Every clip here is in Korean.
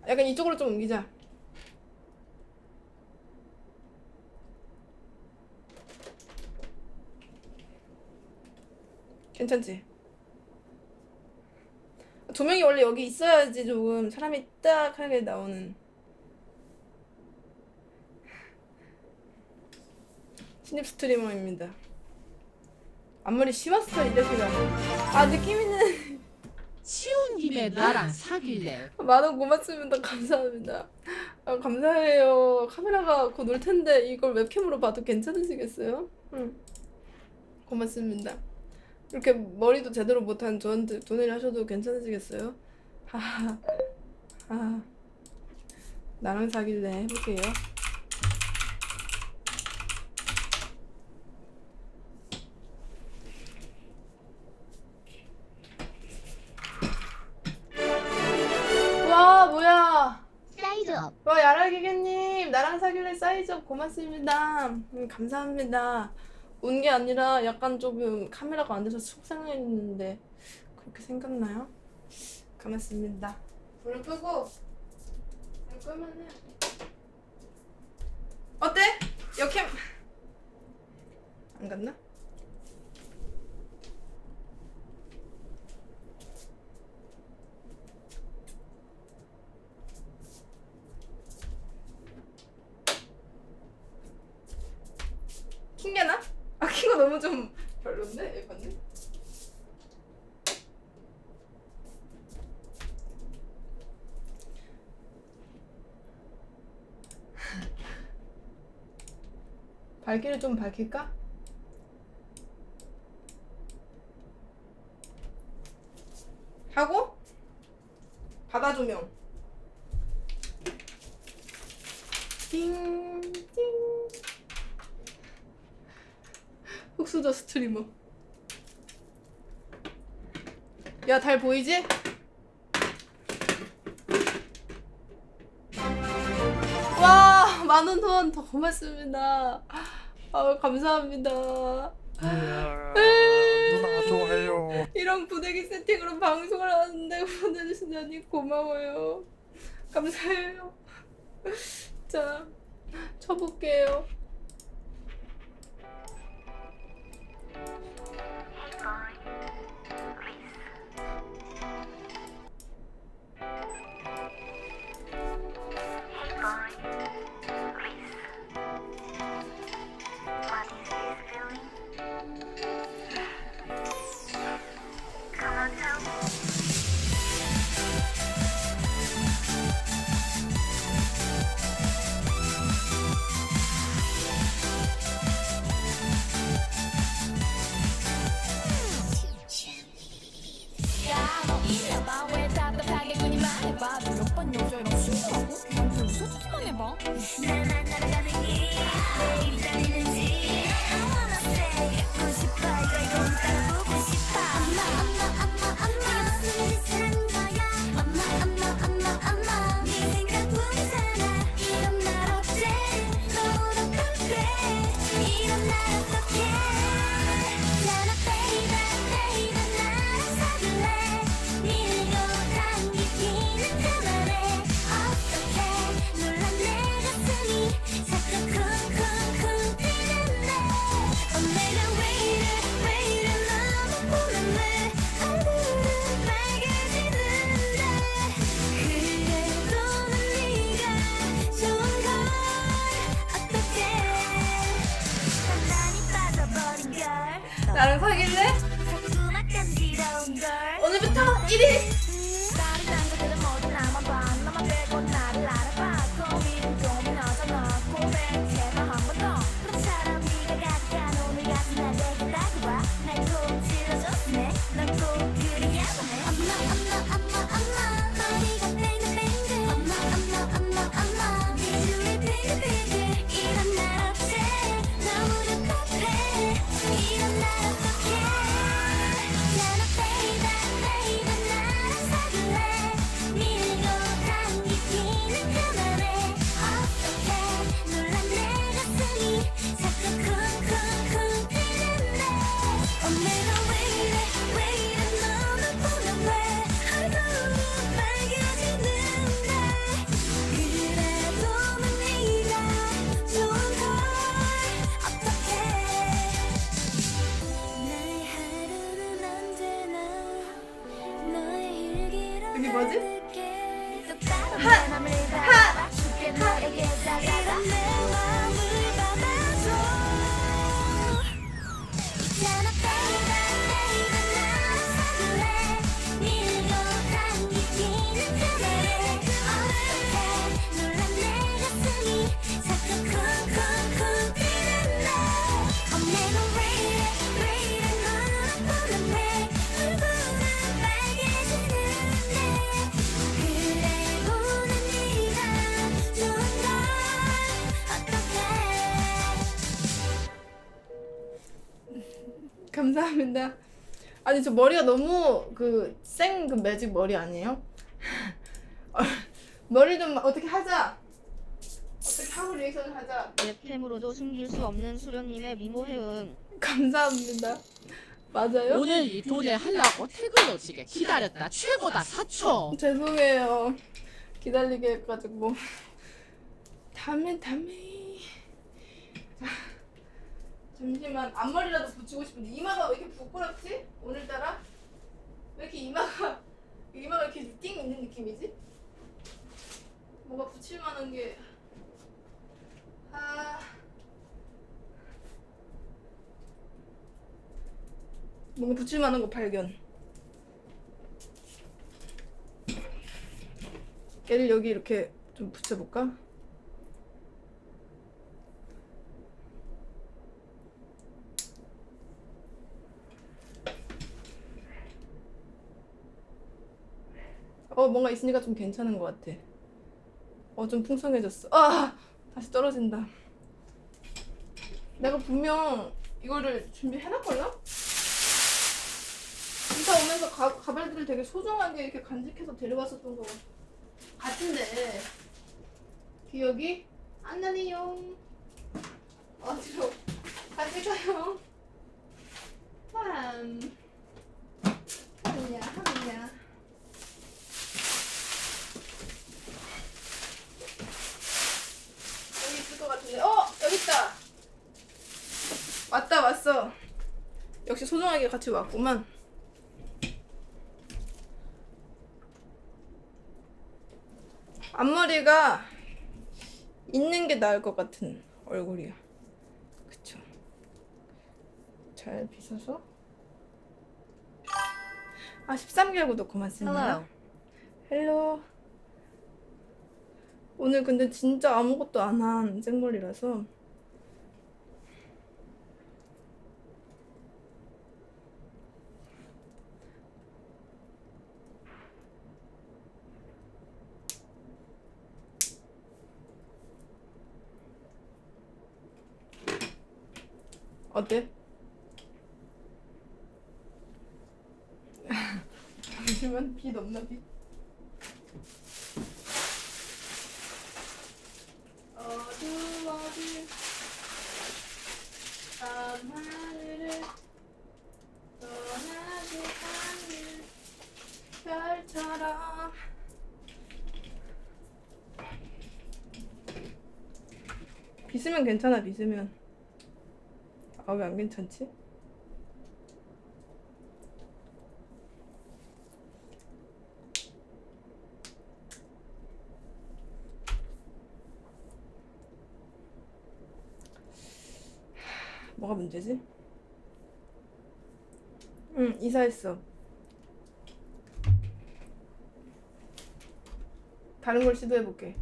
약간 이쪽으로 좀 옮기자. 괜찮지? 조명이 원래 여기 있어야지 조금 사람이 딱 하게 나오는. 신입 스트리머입니다. 앞머리 심었어 이 자식아. 아 느낌있는. 치운 김에 나랑 사귈래? 만원 고맙습니다. 감사합니다. 아, 감사해요. 카메라가 곧 올 텐데 이걸 웹캠으로 봐도 괜찮으시겠어요? 응. 고맙습니다. 이렇게 머리도 제대로 못한 저한테 돈을 하셔도 괜찮으시겠어요? 하하. 아, 나랑 사귈래 해볼게요. 와 뭐야. 사이즈업. 와 야라기계님 나랑 사귈래 사이즈업 고맙습니다. 감사합니다. 운 게 아니라 약간 조금 카메라가 안 돼서 속상했는데 그렇게 생각나요? 고맙습니다. 불을 끄고 불 끄면은 어때? 역캠 안 갔나? 킹게나? 아 킹거 너무 좀 별론데? 예뻤네? 밝기를 좀 밝힐까? 하고 바다 조명 띵띵 흑수저 스트리머. 야 달 보이지? 와 만원 후원 더 고맙습니다. 아 감사합니다. 누나 좋아요. 이런 부대기 세팅으로 방송을 하는데 보내주시다니 고마워요. 감사해요. 자 쳐볼게요. 나랑 사귈래? 오늘부터 1일 감사합니다. 아니 저 머리가 너무 그 매직 머리 아니에요? 머리 좀 어떻게 하자. 어떻게 하고 리액션을 하자. 웹캠으로도 숨길 수 없는 수련님의 미모 해응. 감사합니다. 맞아요? 오늘 이 노래 하려고 퇴근 오지게 기다렸다. 최고다 4초. 죄송해요. 기다리게 해가지고. 다음에. 자, 잠시만 앞머리라도 붙이고 싶은데 이마가 왜 이렇게 부끄럽지? 오늘따라? 왜 이렇게 이마가 이렇게 띵 있는 느낌이지? 뭔가 붙일 만한 게 뭔가 붙일 만한 거 발견. 얘를 여기 이렇게 좀 붙여볼까? 뭔가 있으니까 좀 괜찮은 것 같아. 좀 풍성해졌어. 다시 떨어진다. 내가 분명 이거를 준비해놨걸나? 이사 오면서 가발들을 되게 소중하게 이렇게 간직해서 데려왔었던 거 같은데 기억이 안 나네요. 어디로 간직해요. 하느냐. 여기 있을 것 같은데. 여기 있다. 왔어. 역시 소중하게 같이 왔구만. 앞머리가 있는 게 나을 것 같은 얼굴이야. 그쵸? 잘 빗어서. 13개월 구독 고맙습니다. 헬로. 오늘 근데 진짜 아무것도 안 한 생머리라서 어때? 잠시만, 빛 없나 빛? 어두워진 밤하늘을 떠나지 않는 별처럼 빗으면 괜찮아. 빗으면. 왜 안 괜찮지? 뭐가 문제지? 이사했어. 다른 걸 시도해볼게.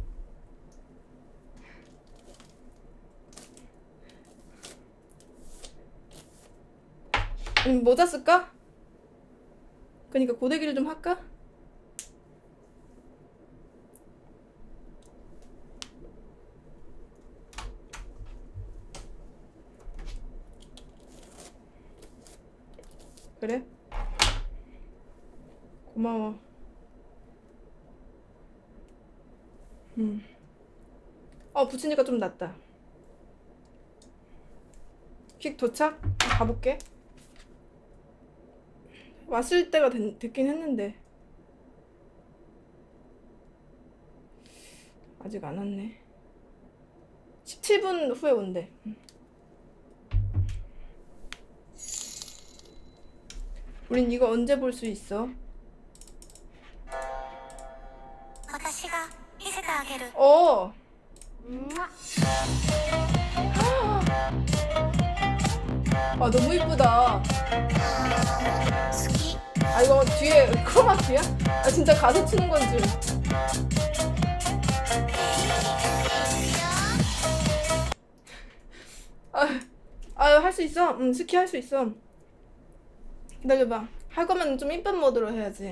모자 쓸까? 그니까 고데기를 좀 할까? 그래? 고마워. 붙이니까 좀 낫다. 퀵 도착? 가볼게. 왔을 때가 됐긴 했는데 아직 안 왔네. 17분 후에 온대. 우린 이거 언제 볼 수 있어? 私が 어. 아 너무 이쁘다. 아 이거 뒤에 크로마키야? 아 진짜 가수 치는 건 줄. 할 수 있어. 스키 할 수 있어. 기다려봐. 할 거면 좀 이쁜 모드로 해야지.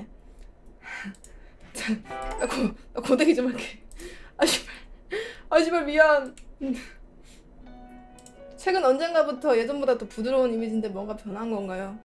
나 고데기 좀 할게. 씨발 미안. 최근 언젠가부터 예전보다 더 부드러운 이미지인데 뭔가 변한 건가요?